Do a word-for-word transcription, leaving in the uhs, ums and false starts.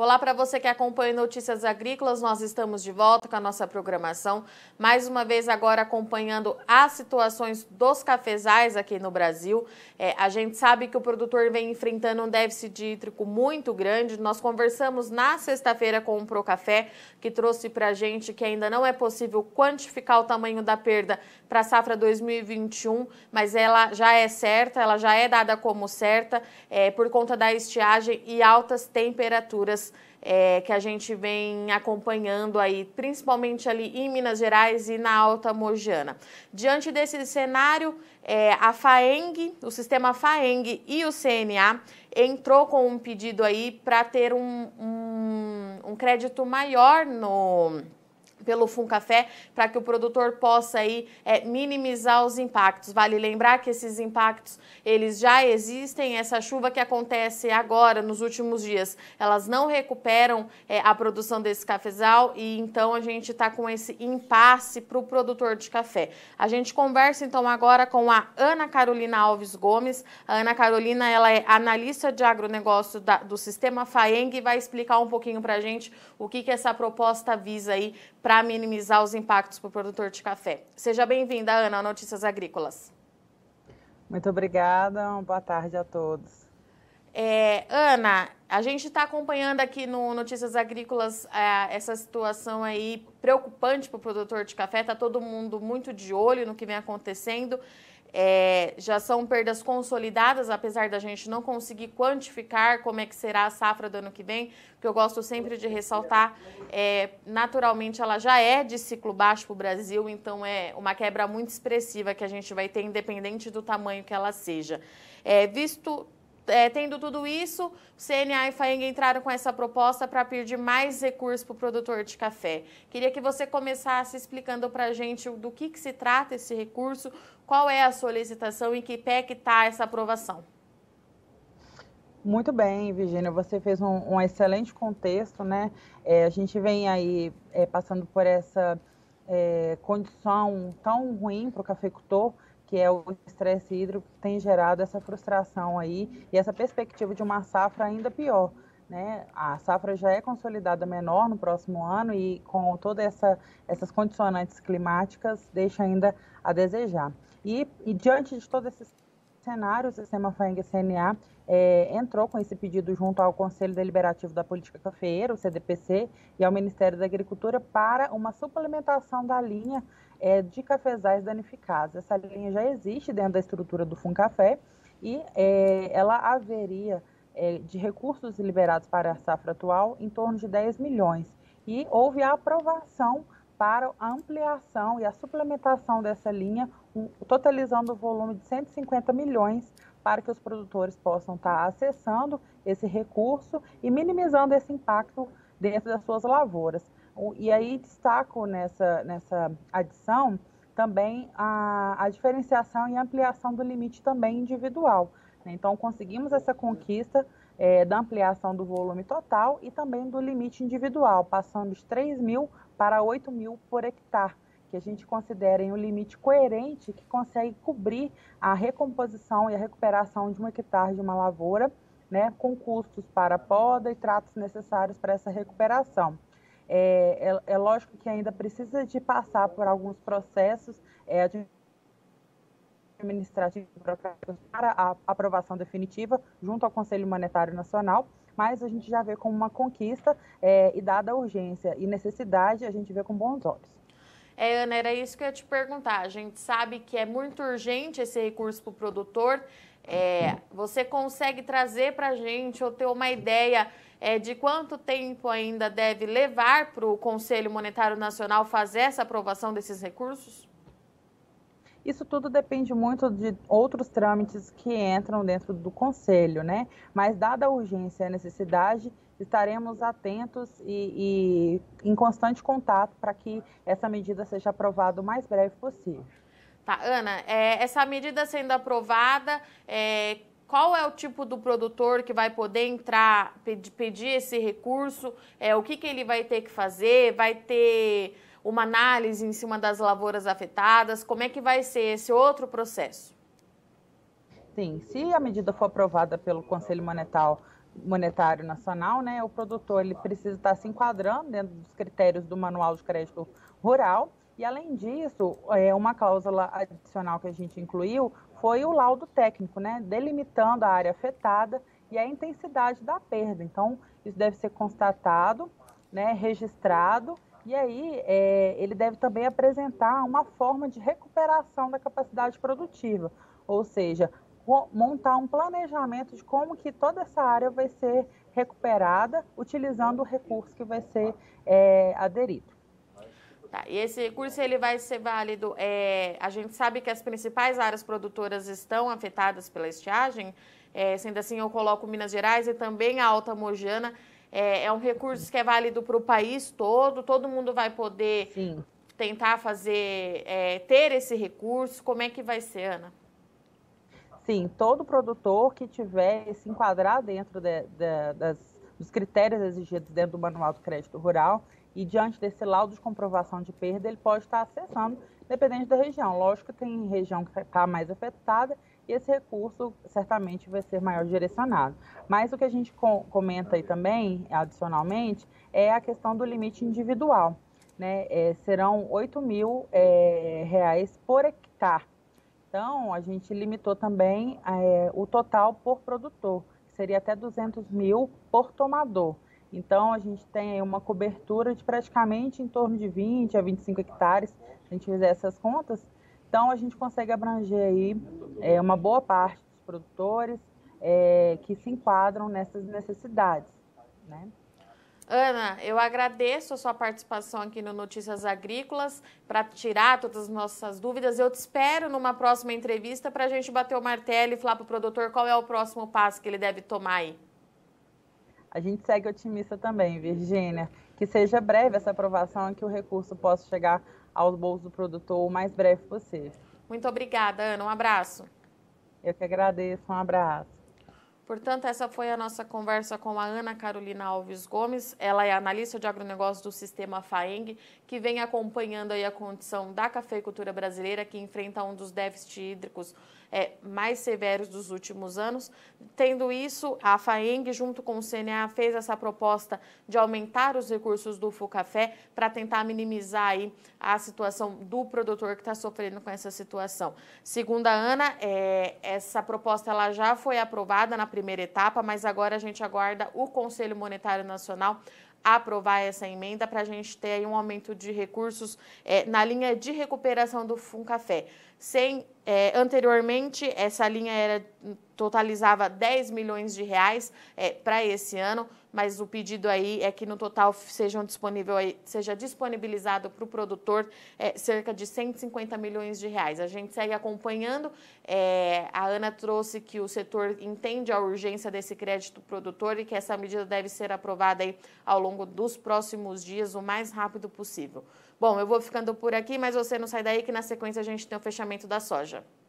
Olá para você que acompanha Notícias Agrícolas, nós estamos de volta com a nossa programação, mais uma vez agora acompanhando as situações dos cafezais aqui no Brasil. É, a gente sabe que o produtor vem enfrentando um déficit hídrico muito grande. Nós conversamos na sexta-feira com o Procafé, que trouxe para a gente que ainda não é possível quantificar o tamanho da perda para a safra dois mil e vinte e um, mas ela já é certa, ela já é dada como certa, é, por conta da estiagem e altas temperaturas É, que a gente vem acompanhando aí, principalmente ali em Minas Gerais e na Alta Mogiana. Diante desse cenário, é, a FAENG, o sistema FAENG e o C N A entrou com um pedido aí para ter um, um, um crédito maior no... pelo Funcafé, para que o produtor possa aí, é, minimizar os impactos. Vale lembrar que esses impactos, eles já existem, essa chuva que acontece agora, nos últimos dias, elas não recuperam é, a produção desse cafezal e então a gente está com esse impasse para o produtor de café. A gente conversa então agora com a Ana Carolina Alves Gomes. A Ana Carolina, ela é analista de agronegócio da, do sistema FAENG e vai explicar um pouquinho para a gente o que, que essa proposta visa aí para minimizar os impactos para o produtor de café. Seja bem-vinda, Ana, a Notícias Agrícolas. Muito obrigada, uma boa tarde a todos. É, Ana, a gente está acompanhando aqui no Notícias Agrícolas é, essa situação aí preocupante para o produtor de café, está todo mundo muito de olho no que vem acontecendo. É, já são perdas consolidadas, apesar da gente não conseguir quantificar como é que será a safra do ano que vem, que eu gosto sempre de ressaltar, é, naturalmente ela já é de ciclo baixo para o Brasil, então é uma quebra muito expressiva que a gente vai ter, independente do tamanho que ela seja. É, visto... É, tendo tudo isso, o C N A e FAENG entraram com essa proposta para pedir mais recursos para o produtor de café. Queria que você começasse explicando para a gente do que, que se trata esse recurso, qual é a solicitação e em que pé que está essa aprovação. Muito bem, Virgínia, você fez um, um excelente contexto, né? É, a gente vem aí é, passando por essa é, condição tão ruim para o cafeicultor, que é o estresse hídrico, que tem gerado essa frustração aí e essa perspectiva de uma safra ainda pior, né? A safra já é consolidada menor no próximo ano e com todas essa, essas condicionantes climáticas deixa ainda a desejar. E, e diante de todos esses cenários, o sistema FAENG C N A é, entrou com esse pedido junto ao Conselho Deliberativo da Política Cafeeira, o C D P C, e ao Ministério da Agricultura para uma suplementação da linha é, de cafezais danificados. Essa linha já existe dentro da estrutura do Funcafé e é, ela haveria é, de recursos liberados para a safra atual em torno de dez milhões. E houve a aprovação para a ampliação e a suplementação dessa linha, um, totalizando o volume de cento e cinquenta milhões para que os produtores possam estar acessando esse recurso e minimizando esse impacto dentro das suas lavouras. E aí destaco nessa, nessa adição também a, a diferenciação e ampliação do limite também individual. Então, conseguimos essa conquista é, da ampliação do volume total e também do limite individual, passando de três mil para oito mil por hectare, que a gente considera um limite coerente que consegue cobrir a recomposição e a recuperação de um hectare de uma lavoura, né, com custos para poda e tratos necessários para essa recuperação. É, é, é lógico que ainda precisa de passar por alguns processos é, administrativos para a aprovação definitiva junto ao Conselho Monetário Nacional, mas a gente já vê como uma conquista é, e dada a urgência e necessidade, a gente vê com bons olhos. É, Ana, era isso que eu ia te perguntar. A gente sabe que é muito urgente esse recurso para o produtor. É, você consegue trazer para a gente ou ter uma ideia é, de quanto tempo ainda deve levar para o Conselho Monetário Nacional fazer essa aprovação desses recursos? Isso tudo depende muito de outros trâmites que entram dentro do Conselho, né? Mas, dada a urgência e a necessidade, estaremos atentos e, e em constante contato para que essa medida seja aprovada o mais breve possível. Tá, Ana, é, essa medida sendo aprovada, é, qual é o tipo do produtor que vai poder entrar, pedir, pedir esse recurso? É, o que, que ele vai ter que fazer? Vai ter uma análise em cima das lavouras afetadas? Como é que vai ser esse outro processo? Sim, se a medida for aprovada pelo Conselho Monetário Monetário Nacional, né, o produtor ele precisa estar se enquadrando dentro dos critérios do Manual de Crédito Rural. E, além disso, é, uma cláusula adicional que a gente incluiu foi o laudo técnico, né, delimitando a área afetada e a intensidade da perda. Então, isso deve ser constatado, né, registrado, e aí é, ele deve também apresentar uma forma de recuperação da capacidade produtiva, ou seja, montar um planejamento de como que toda essa área vai ser recuperada utilizando o recurso que vai ser é, aderido. Tá, e esse recurso ele vai ser válido, é, a gente sabe que as principais áreas produtoras estão afetadas pela estiagem, é, sendo assim eu coloco Minas Gerais e também a Alta Mogiana, é, é um recurso que é válido para o país todo, todo mundo vai poder Sim. tentar fazer, é, ter esse recurso, como é que vai ser, Ana? Sim, todo produtor que tiver se enquadrar dentro de, de, das, dos critérios exigidos dentro do Manual do Crédito Rural, e diante desse laudo de comprovação de perda, ele pode estar acessando, dependendo da região. Lógico que tem região que está mais afetada e esse recurso certamente vai ser maior direcionado. Mas o que a gente comenta aí também, adicionalmente, é a questão do limite individual, né? É, serão oito mil é, reais por hectare. Então, a gente limitou também é, o total por produtor, que seria até duzentos mil por tomador. Então, a gente tem uma cobertura de praticamente em torno de vinte a vinte e cinco hectares, se a gente fizer essas contas. Então, a gente consegue abranger aí é, uma boa parte dos produtores é, que se enquadram nessas necessidades, né? Ana, eu agradeço a sua participação aqui no Notícias Agrícolas para tirar todas as nossas dúvidas. Eu te espero numa próxima entrevista para a gente bater o martelo e falar para o produtor qual é o próximo passo que ele deve tomar aí. A gente segue otimista também, Virgínia, que seja breve essa aprovação e que o recurso possa chegar aos bolsos do produtor o mais breve possível. Muito obrigada, Ana. Um abraço. Eu que agradeço. Um abraço. Portanto, essa foi a nossa conversa com a Ana Carolina Alves Gomes. Ela é analista de agronegócio do Sistema FAENG, que vem acompanhando aí a condição da cafeicultura brasileira, que enfrenta um dos déficits hídricos é, mais severos dos últimos anos. Tendo isso, a FAENG, junto com o C N A, fez essa proposta de aumentar os recursos do FUCAFé para tentar minimizar aí a situação do produtor que está sofrendo com essa situação. Segundo a Ana, é, essa proposta ela já foi aprovada na primeira etapa, mas agora a gente aguarda o Conselho Monetário Nacional aprovar essa emenda para a gente ter aí um aumento de recursos é, na linha de recuperação do FUNCAFé. Sem, é, anteriormente, essa linha era, totalizava dez milhões de reais é, para esse ano, mas o pedido aí é que no total sejam disponível aí, seja disponibilizado para o produtor é, cerca de cento e cinquenta milhões de reais. A gente segue acompanhando, é, a Ana trouxe que o setor entende a urgência desse crédito produtor e que essa medida deve ser aprovada aí ao longo dos próximos dias, o mais rápido possível. Bom, eu vou ficando por aqui, mas você não sai daí que na sequência a gente tem o fechamento da soja.